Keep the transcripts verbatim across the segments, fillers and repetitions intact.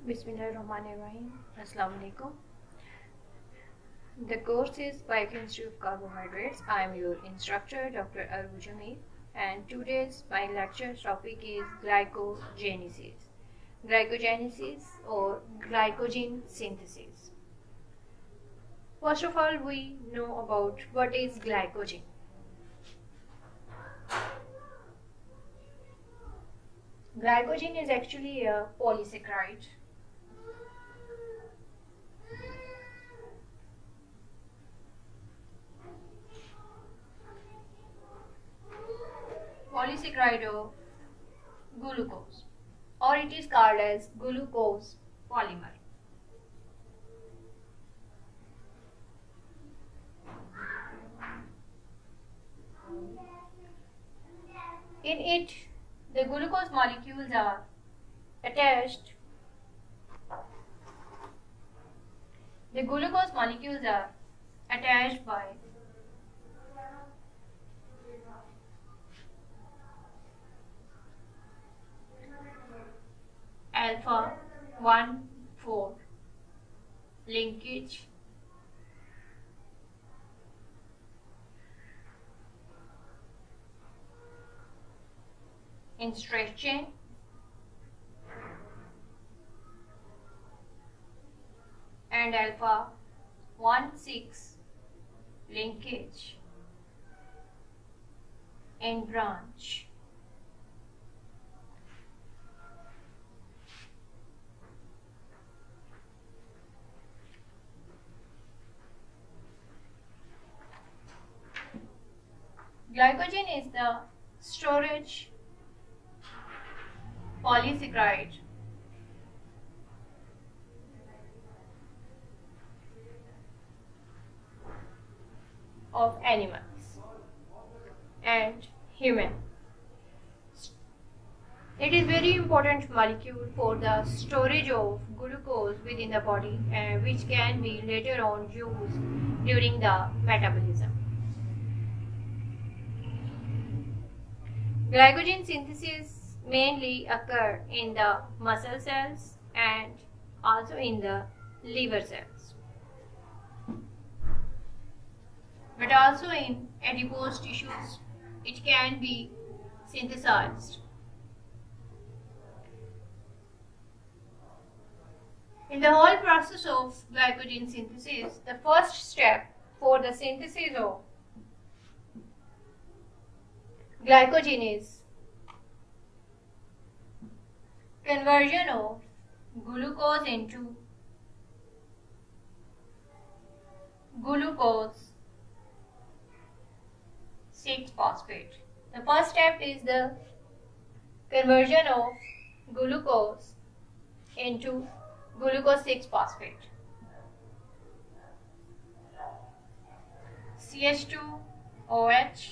Bismillahirrahmanirrahim. Assalamu alaikum. The course is Biochemistry of Carbohydrates. I am your instructor, Doctor Aru Jamil, and today's my lecture topic is glycogenesis. Glycogenesis or glycogen synthesis. First of all, we know about what is glycogen. Glycogen is actually a polysaccharide. Polysaccharide of glucose, or it is called as glucose polymer. In it, the glucose molecules are attached. The glucose molecules are attached by alpha one four linkage in straight chain and alpha one six linkage in branch. Glycogen is the storage polysaccharide of animals and human. It is very important molecule for the storage of glucose within the body, and which can be later on used during the metabolism. Glycogen synthesis mainly occur in the muscle cells and also in the liver cells, but also in adipose tissues it can be synthesized. In the whole process of glycogen synthesis, the first step for the synthesis of glycogen is conversion of glucose into glucose six phosphate. The first step is the conversion of glucose into glucose six phosphate. C H two O H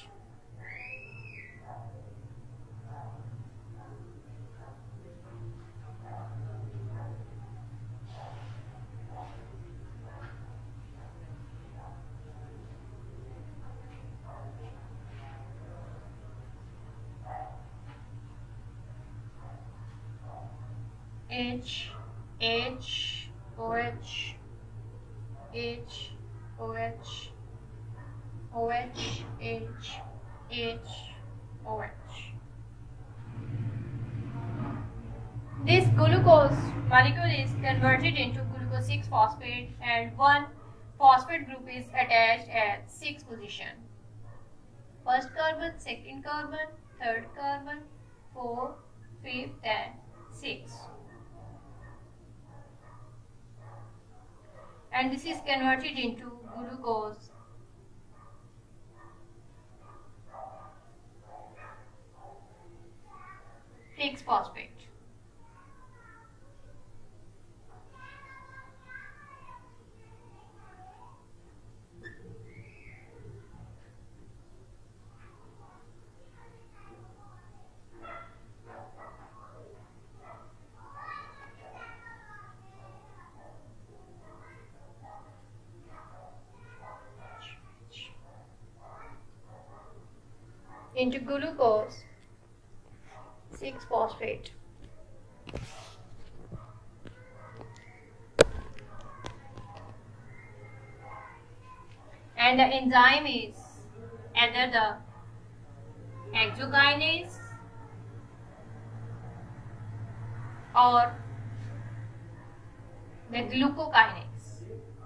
H H O H H O H O H H H O H. This glucose molecule is converted into glucose six phosphate, and one phosphate group is attached at six position. First carbon, second carbon, third carbon, fourth, fifth and sixth. And this is converted into glucose six phosphate. Into glucose six phosphate. and the enzyme is either the hexokinase or the glucokinase.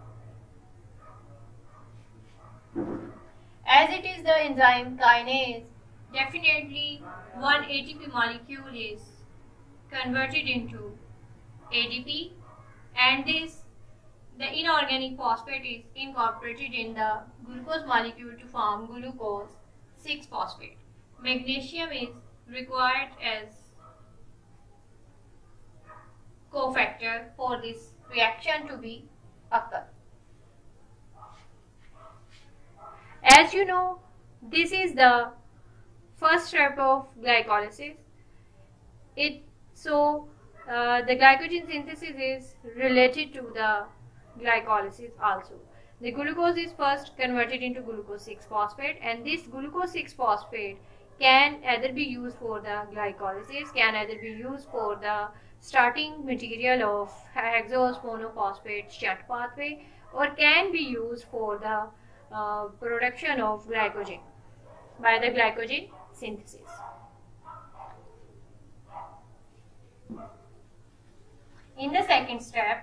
As it is the enzyme kinase, definitely one A T P molecule is converted into A D P, and this the inorganic phosphate is incorporated in the glucose molecule to form glucose six phosphate. Magnesium is required as cofactor for this reaction to be occur. As you know, this is the first step of glycolysis. It so uh, the glycogen synthesis is related to the glycolysis also. The glucose is first converted into glucose six phosphate, and this glucose six phosphate can either be used for the glycolysis, can either be used for the starting material of hexose monophosphate shunt pathway, or can be used for the uh, production of glycogen by the glycogen synthesis. In the second step,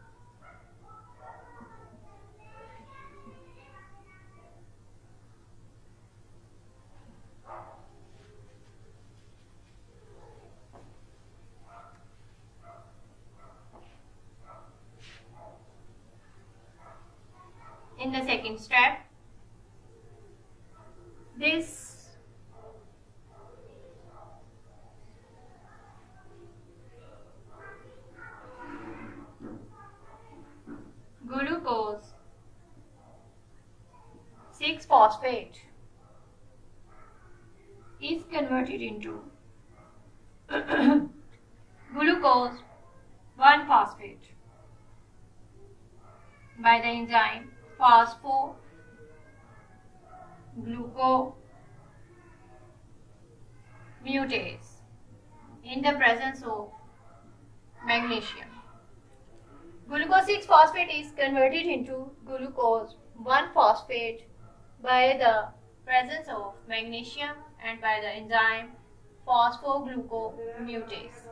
in the second step, this glucose six phosphate is converted into glucose one phosphate by the enzyme phosphoglucomutase in the presence of magnesium. Glucose six phosphate is converted into glucose one phosphate by the presence of magnesium and by the enzyme phosphoglucomutase.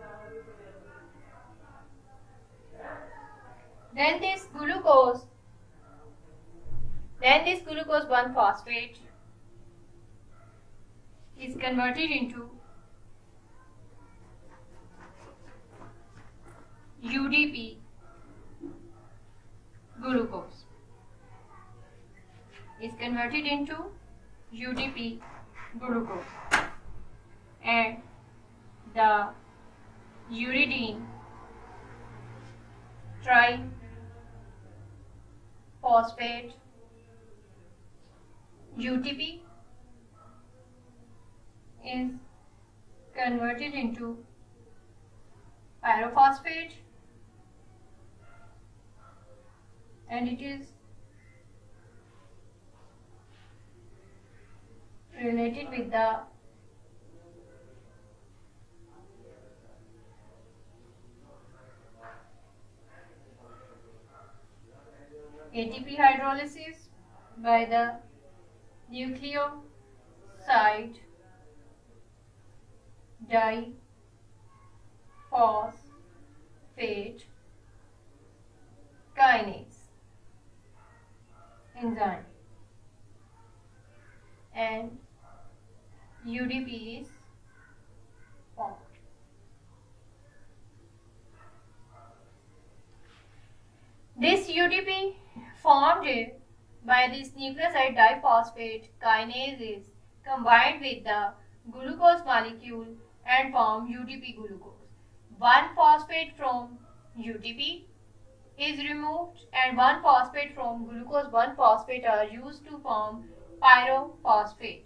Then this glucose, then this glucose one phosphate is converted into U D P glucose. Is converted into U D P glucose, and the uridine triphosphate U T P is converted into pyrophosphate, and it is related with the A T P hydrolysis by the nucleoside diphosphate kinase enzyme, and U D P is formed. This U D P formed by this nucleoside diphosphate kinase is combined with the glucose molecule and form U D P glucose. One phosphate from U D P is removed and one phosphate from glucose one phosphate are used to form pyrophosphate.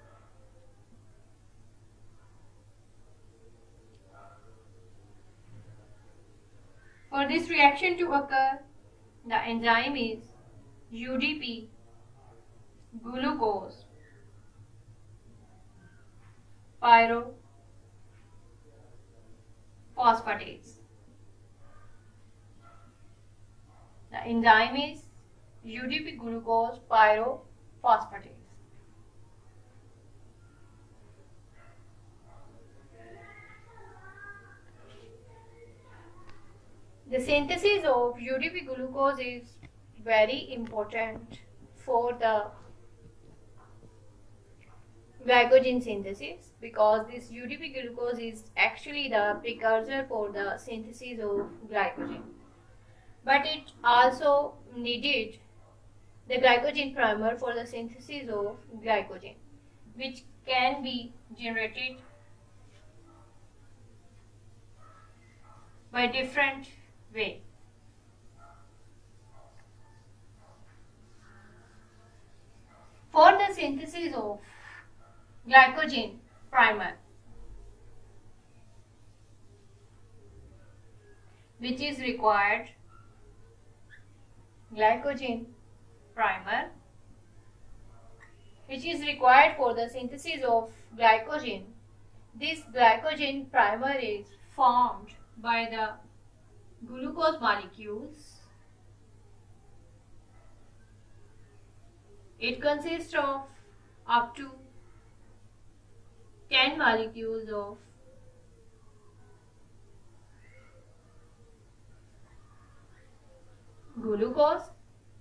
For this reaction to occur, the enzyme is U D P glucose pyrophosphatase. The enzyme is U D P glucose pyrophosphatase. The synthesis of U D P glucose is very important for the glycogen synthesis, because this U D P glucose is actually the precursor for the synthesis of glycogen. But it also needed the glycogen primer for the synthesis of glycogen, which can be generated by different way. For the synthesis of glycogen primer, which is required, glycogen primer, which is required for the synthesis of glycogen. This glycogen primer is formed by the glucose molecules. It consists of up to ten molecules of glucose,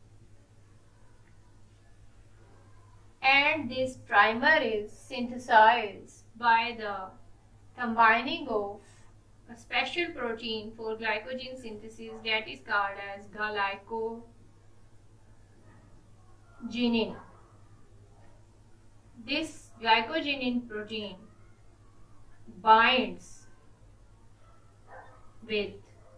and this primer is synthesized by the combining of a special protein for glycogen synthesis that is called as glycogenin. This glycogenin protein binds with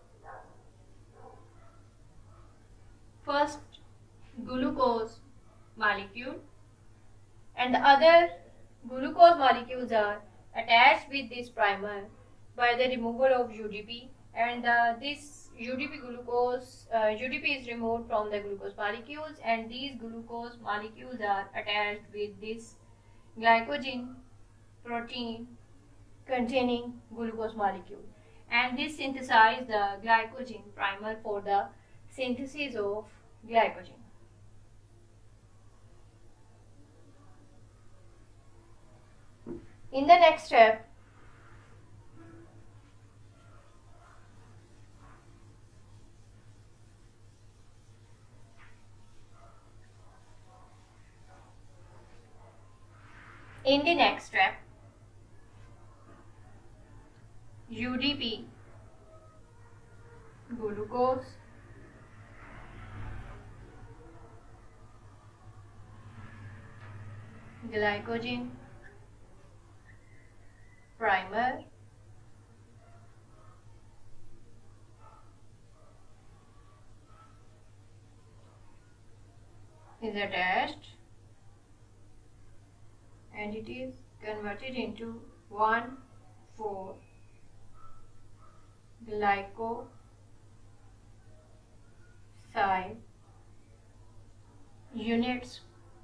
first glucose molecule, and the other glucose molecules are attached with this primer by the removal of U D P, and uh, this U D P glucose uh, U D P is removed from the glucose molecules, and these glucose molecules are attached with this glycogen protein containing glucose molecule, and this synthesize the glycogen primer for the synthesis of glycogen. In the next step, in the next step, U D P glucose glycogen primer is attached, and it is converted into one four glycoside units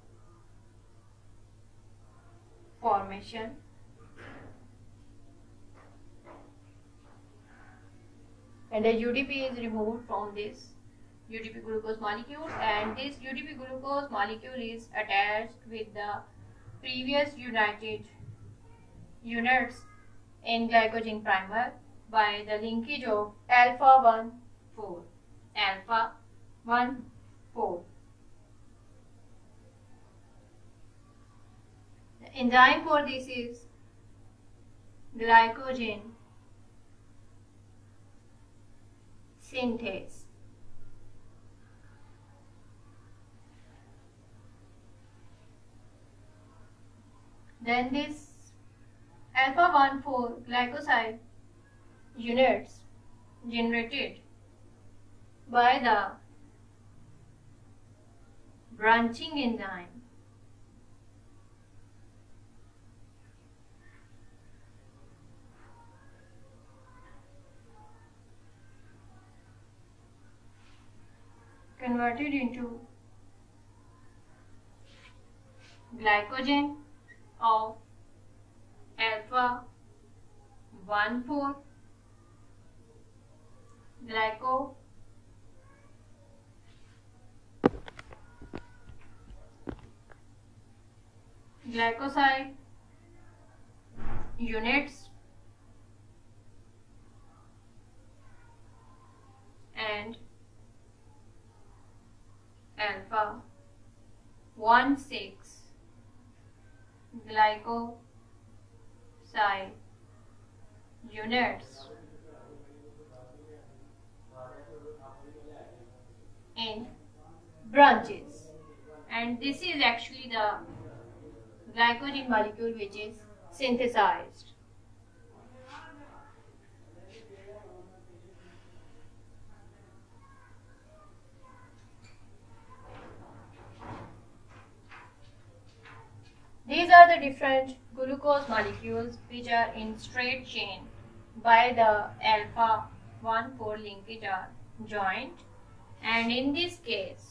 formation, and the U D P is removed from this U D P glucose molecule, and this U D P glucose molecule is attached with the previous united units in glycogen primer by the linkage of alpha one four alpha one four. The enzyme for this is glycogen synthase. Then this alpha one four glycoside units generated by the branching enzyme converted into glycogen of alpha one four glyco glycoside units and alpha one six glycoside units in branches, and this is actually the glycogen molecule which is synthesized. These are the different glucose molecules which are in straight chain by the alpha one four linkage are joined, and in this case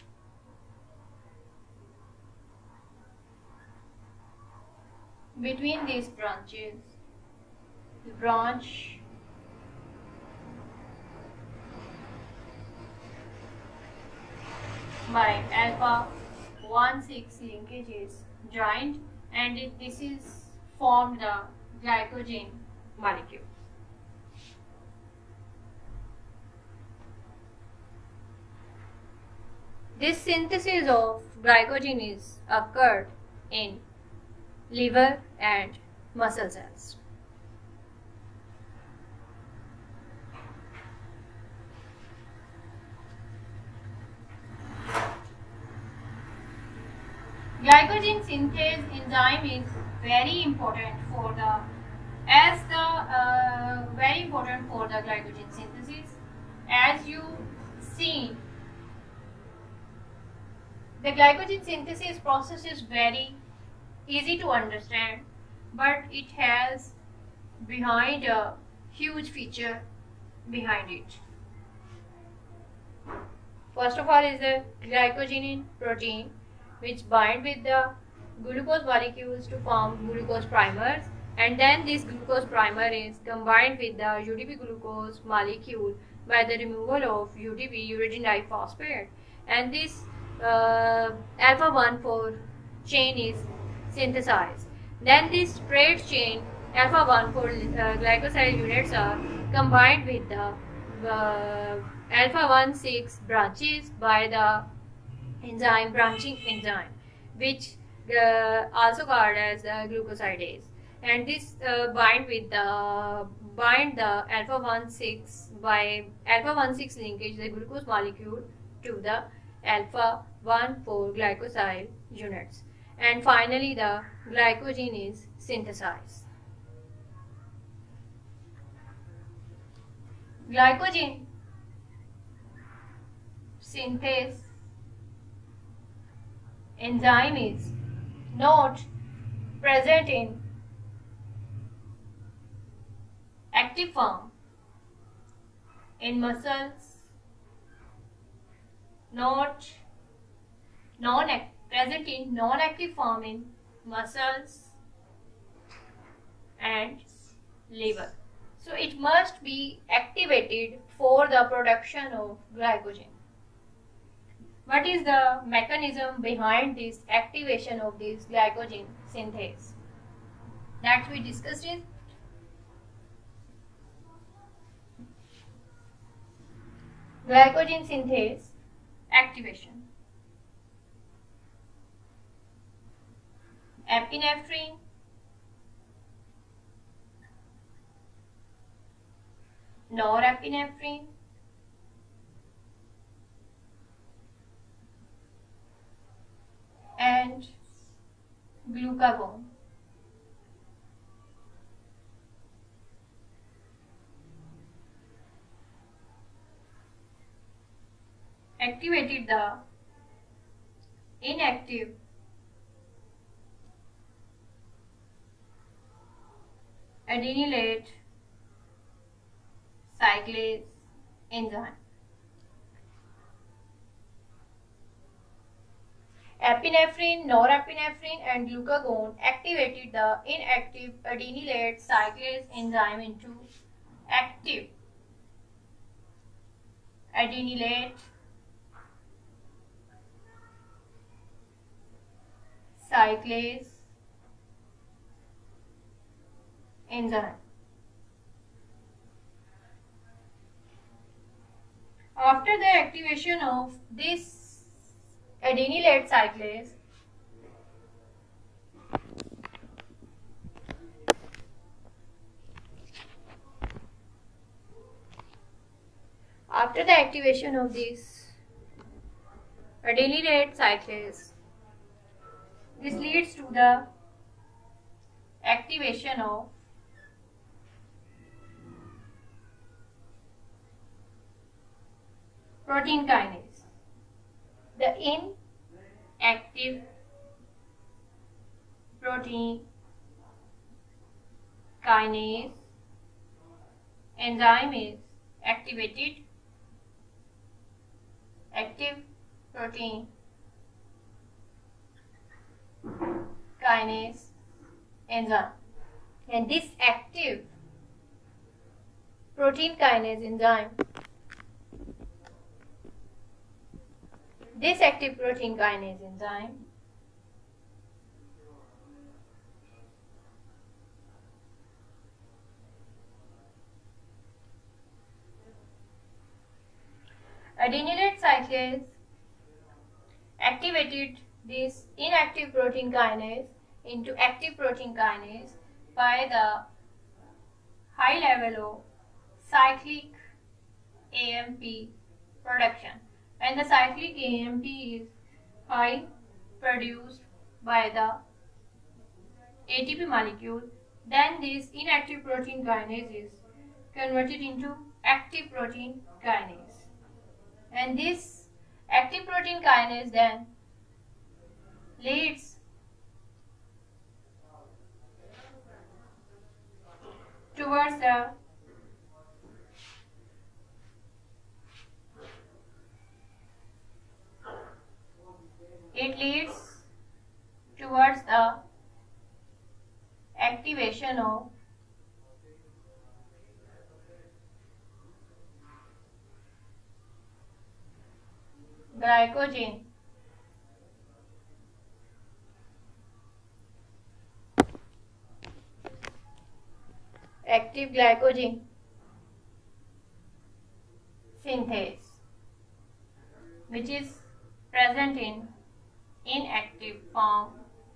between these branches, the branch by alpha one six linkage is joined, and it, this is formed the glycogen molecule. This synthesis of glycogen is occurred in liver and muscle cells. Glycogen synthase enzyme is very important for the as the uh, very important for the glycogen synthesis. As you see, the glycogen synthesis process is very easy to understand, but it has behind a huge feature behind it. First of all is the glycogen protein, which bind with the glucose molecules to form glucose primers, and then this glucose primer is combined with the U T P glucose molecule by the removal of U T P, uridyl diphosphate, and this uh, alpha one four chain is synthesized. Then this straight chain alpha one four uh, glycoside units are combined with the uh, alpha one six branches by the enzyme branching enzyme, which uh, also called as uh, glucosidase, and this uh, bind with the bind the alpha one six by alpha one six linkage the glucose molecule to the alpha one four glycoside units, and finally the glycogen is synthesized. Glycogen synthase enzyme is not present in active form in muscles, not non present in non-active form in muscles and liver. So it must be activated for the production of glycogen. What is the mechanism behind this activation of this glycogen synthase? That we discussed is glycogen synthase activation. Epinephrine, norepinephrine, and glucagon. Activated the inactive adenylate cyclase enzyme. Epinephrine, norepinephrine and glucagon activated the inactive adenylate cyclase enzyme into active adenylate cyclase enzyme. After the activation of this adenylate cyclase, after the activation of this adenylate cyclase, this leads to the activation of protein kinase. The inactive protein kinase enzyme is activated. Active protein kinase enzyme, and this active protein kinase enzyme this active protein kinase enzyme adenylate cyclase activated this inactive protein kinase into active protein kinase by the high level of cyclic A M P production, and the cyclic A M P is high produced by the A T P molecule. Then this inactive protein kinase is converted into active protein kinase, and this active protein kinase then leads towards the it leads towards the activation of glycogen active glycogen synthase, which is present in inactive form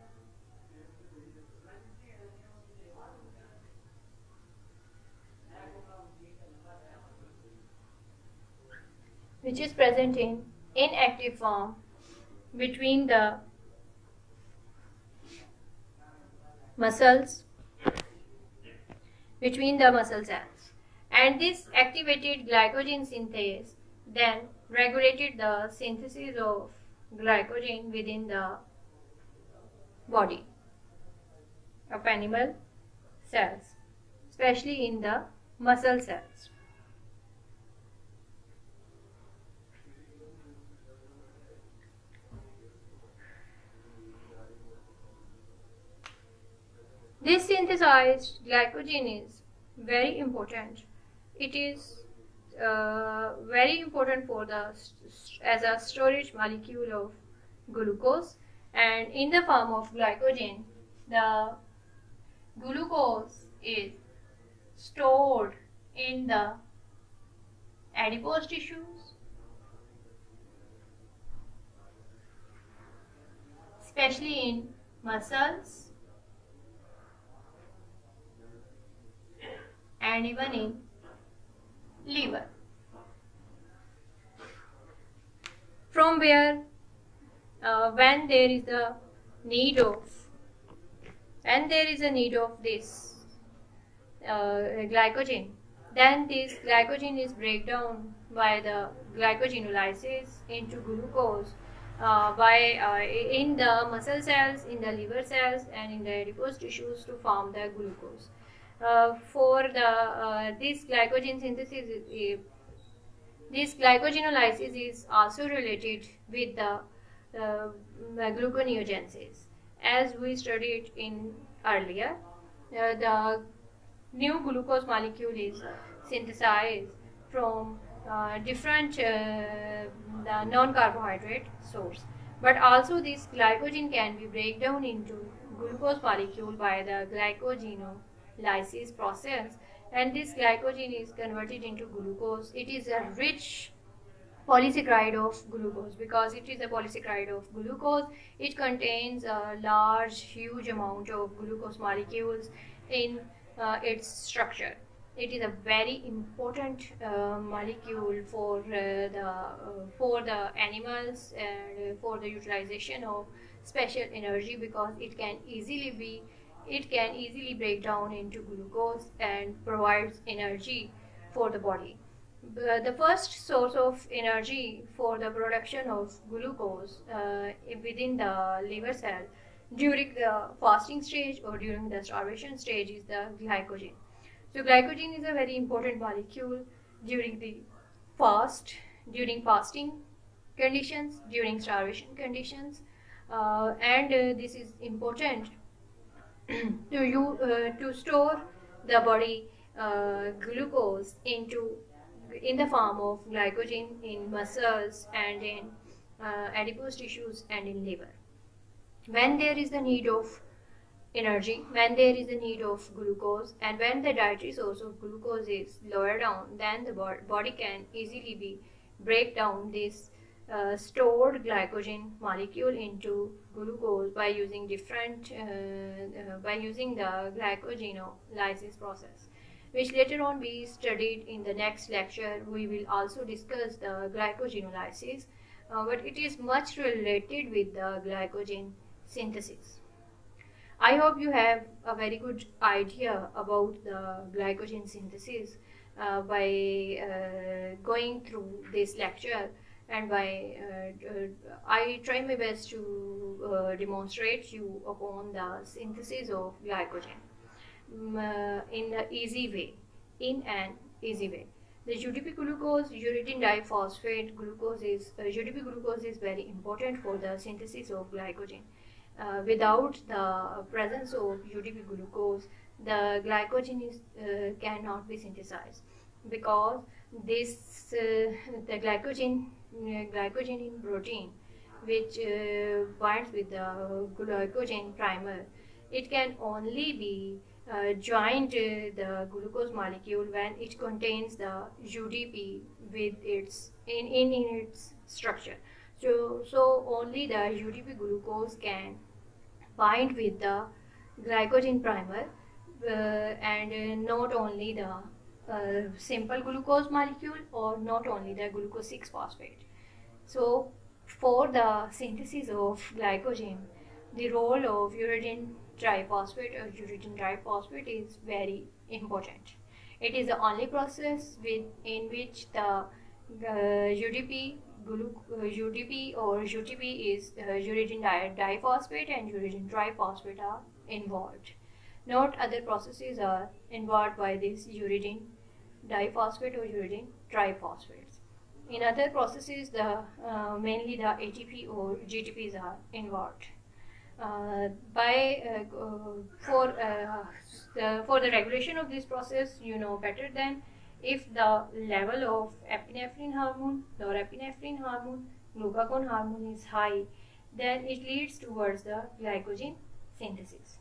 which is present in inactive form between the muscles between the muscle cells, and this activated glycogen synthase then regulated the synthesis of glycogen within the body of animal cells, especially in the muscle cells. This synthesized glycogen is very important. It is uh, very important for the as a storage molecule of glucose, and in the form of glycogen, the glucose is stored in the adipose tissues, especially in muscles and even in liver, from where uh, when there is a need of and there is a need of this uh, glycogen, then this glycogen is break down by the glycogenolysis into glucose uh, by uh, in the muscle cells, in the liver cells, and in the adipose tissues to form the glucose. Uh, for the uh, this glycogen synthesis, is, uh, this glycogenolysis is also related with the uh, gluconeogenesis, as we studied in earlier. Uh, the new glucose molecule is synthesized from uh, different uh, the non-carbohydrate source, but also this glycogen can be break down into glucose molecule by the glycogenolysis. lysis process, and this glycogen is converted into glucose. It is a rich polysaccharide of glucose. Because it is a polysaccharide of glucose, it contains a large huge amount of glucose molecules in uh, its structure. It is a very important uh, molecule for uh, the uh, for the animals and for the utilization of special energy, because it can easily be it can easily break down into glucose and provides energy for the body. The first source of energy for the production of glucose uh, within the liver cell during the fasting stage or during the starvation stage is the glycogen. So glycogen is a very important molecule during the fast, during fasting conditions, during starvation conditions, uh, and uh, this is important to you uh, to store the body uh, glucose into in the form of glycogen in muscles and in uh, adipose tissues and in liver. When there is the need of energy, when there is a need of glucose, and when the dietary source of glucose is lower down, then the body can easily be break down this uh, stored glycogen molecule into glucose by using different uh, uh, by using the glycogenolysis process, which later on we studied in the next lecture. We will also discuss the glycogenolysis, uh, but it is much related with the glycogen synthesis. I hope you have a very good idea about the glycogen synthesis uh, by uh, going through this lecture, and by uh, uh, I try my best to uh, demonstrate you upon the synthesis of glycogen um, uh, in an easy way, in an easy way. The U D P glucose, uridyl diphosphate glucose is uh, U D P glucose is very important for the synthesis of glycogen. Uh, without the presence of U D P glucose, the glycogen is, uh, cannot be synthesized, because this uh, the glycogen uh, glycogen in protein, which uh, binds with the glycogen primer, it can only be uh, joined to the glucose molecule when it contains the U D P with its in, in, in its structure. So, so only the U D P glucose can bind with the glycogen primer, uh, and uh, not only the uh, simple glucose molecule, or not only the glucose six phosphate. So for the synthesis of glycogen, the role of uridyl triphosphate or uridyl triphosphate is very important. It is the only process with in which the uh, U D P Uh, U D P or U T P is uh, uridyl diphosphate and uridyl triphosphate are involved. Not other processes are involved by this uridyl diphosphate or uridyl triphosphates. In other processes, the uh, mainly the A T P or G T Ps are involved. Uh, by uh, uh, for uh, the, for the regulation of this process, you know better than if the level of epinephrine hormone, norepinephrine hormone, glucagon hormone is high, then it leads towards the glycogen synthesis.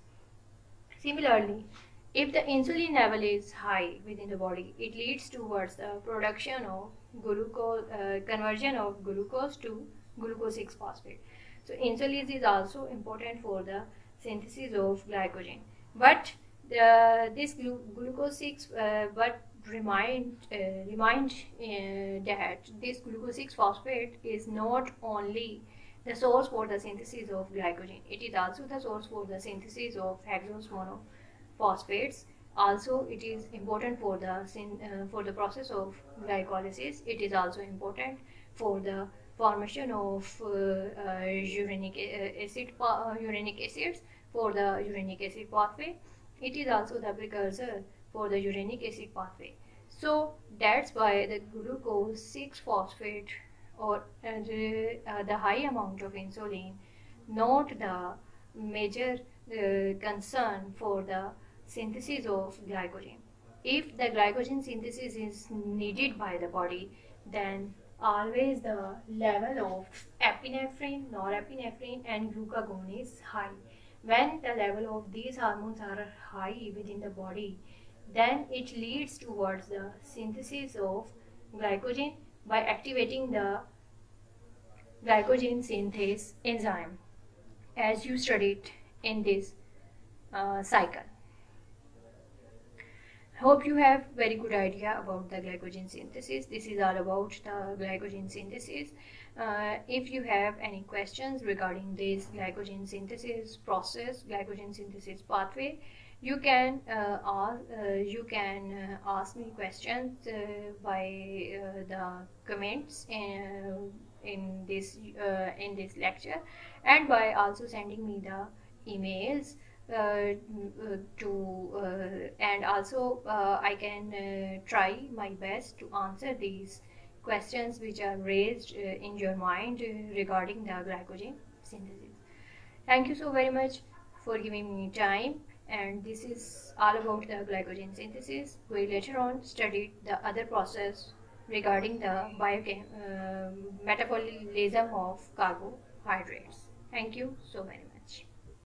Similarly, if the insulin level is high within the body, it leads towards the production of glucose, uh, conversion of glucose to glucose six phosphate. So insulin is also important for the synthesis of glycogen. But the, this glu glucose six, uh, but remind uh, remind uh, that this glucose six phosphate is not only the source for the synthesis of glycogen, it is also the source for the synthesis of hexose monophosphates. Also, it is important for the uh, for the process of glycolysis. It is also important for the formation of uh, uh, urinic acid uh, urinic acids for the urinic acid pathway. It is also the precursor for the urinic acid pathway. So that's why the glucose six phosphate or uh, the, uh, the high amount of insulin, not the major uh, concern for the synthesis of glycogen. If the glycogen synthesis is needed by the body, then always the level of epinephrine, norepinephrine and glucagon is high. When the level of these hormones are high within the body, then it leads towards the synthesis of glycogen by activating the glycogen synthase enzyme, as you studied in this uh, cycle. Hope you have very good idea about the glycogen synthesis. This is all about the glycogen synthesis. Uh, if you have any questions regarding this glycogen synthesis process, glycogen synthesis pathway, you can uh, ask, uh, you can uh, ask me questions uh, by uh, the comments in, in this uh, in this lecture, and by also sending me the emails. Uh, to uh, and also uh, I can uh, try my best to answer these questions which are raised uh, in your mind uh, regarding the glycogen synthesis. Thank you so very much for giving me time, and this is all about the glycogen synthesis. We later on studied the other process regarding the biochem uh, metabolism of carbohydrates. Thank you so very much.